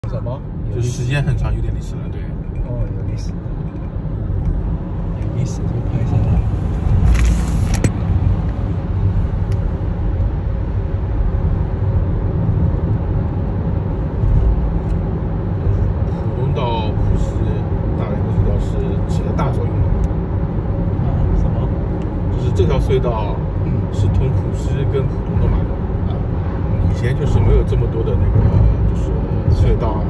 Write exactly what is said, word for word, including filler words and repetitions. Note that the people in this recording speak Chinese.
什么？ 就时间很长，有点历史了，对。 哦，有历史，有历史就拍下来。 浦东到浦西，大概这条是起了大作用的。 啊？什么？ 就是这条隧道是通浦西跟浦东的嘛？啊，以前就是没有这么多的那个就是隧道啊。